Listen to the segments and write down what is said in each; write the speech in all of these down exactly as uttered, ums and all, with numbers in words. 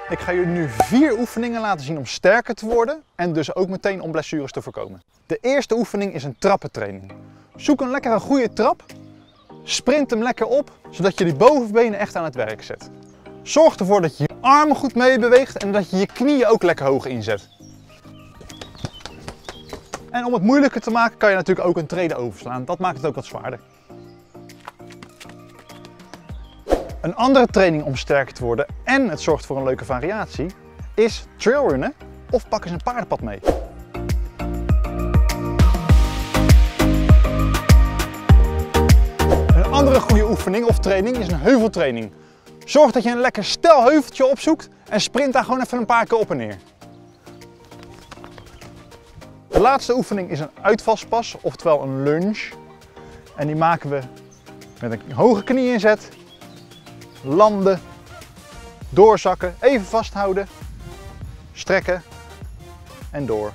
Ik ga jullie nu vier oefeningen laten zien om sterker te worden en dus ook meteen om blessures te voorkomen. De eerste oefening is een trappentraining. Zoek een lekker een goede trap, sprint hem lekker op, zodat je die bovenbenen echt aan het werk zet. Zorg ervoor dat je je armen goed meebeweegt en dat je je knieën ook lekker hoog inzet. En om het moeilijker te maken kan je natuurlijk ook een trede overslaan, dat maakt het ook wat zwaarder. Een andere training om sterker te worden en het zorgt voor een leuke variatie is trailrunnen of pak eens een paardenpad mee. Een andere goede oefening of training is een heuveltraining. Zorg dat je een lekker steil heuveltje opzoekt en sprint daar gewoon even een paar keer op en neer. De laatste oefening is een uitvalspas, oftewel een lunge. En die maken we met een hoge knie inzet. Landen, doorzakken, even vasthouden, strekken en door.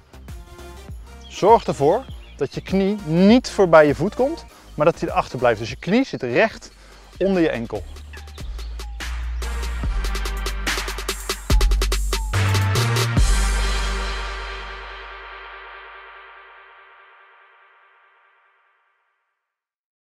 Zorg ervoor dat je knie niet voorbij je voet komt, maar dat hij erachter blijft. Dus je knie zit recht onder je enkel.